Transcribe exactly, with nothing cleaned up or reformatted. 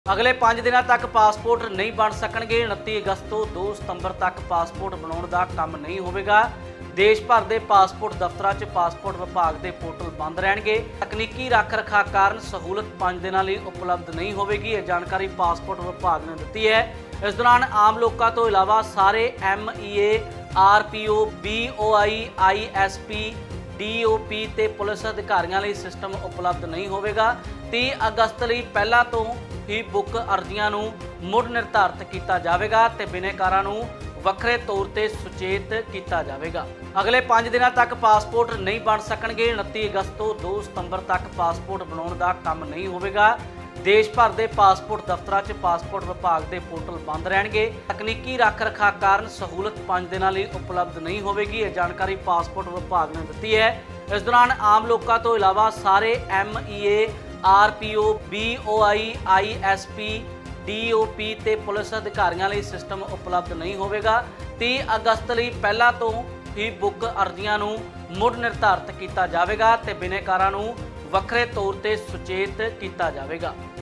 अगले पाँच दिनों तक पासपोर्ट नहीं बन सकणगे। उनतीस अगस्त तो दो सितंबर तक पासपोर्ट बनाने का काम नहीं होगा। देश भर के पासपोर्ट दफ्तरों च पासपोर्ट विभाग के पोर्टल बंद रहेंगे। तकनीकी रख रखाव कारण सहूलत पाँच दिनों लिए उपलब्ध नहीं होगी। यह जानकारी पासपोर्ट विभाग ने दी है। इस दौरान आम लोगों तो इलावा सारे M E A, R P O, B O I, I S P, D O P ते पुलिस अधिकारियों लिए सिस्टम उपलब्ध नहीं होगा। तीस अगस्त लिए पहला तो ही बुक अर्जियां नूं मुड़ निर्धारित किया जाएगा ते बिनेकारां नूं वखरे तौर पर सुचेत किया जाएगा। अगले पाँच दिनों तक पासपोर्ट नहीं बन सकणगे। उनतीस अगस्त तो दो सितंबर तक पासपोर्ट बनाने का काम नहीं होगा। देश भर के पासपोर्ट दफ्तरों च पासपोर्ट विभाग के पोर्टल बंद रहेंगे। तकनीकी रख रखाव कारण सहूलत पाँच दिनों लिए उपलब्ध नहीं होगी। यह जानकारी पासपोर्ट विभाग ने दी है। इस दौरान आम लोगों तो इलावा सारे M E A, R P O, B O I, I S P, D O P ते पुलिस अधिकारियों लिए सिस्टम उपलब्ध नहीं होगा। तीस अगस्त लिए पहला तो ही बुक अर्जियां नूं मुड़ निर्धारित किया जाएगा ते बिनेकारां नूं वखरे तौर पर सुचेत किया जाएगा।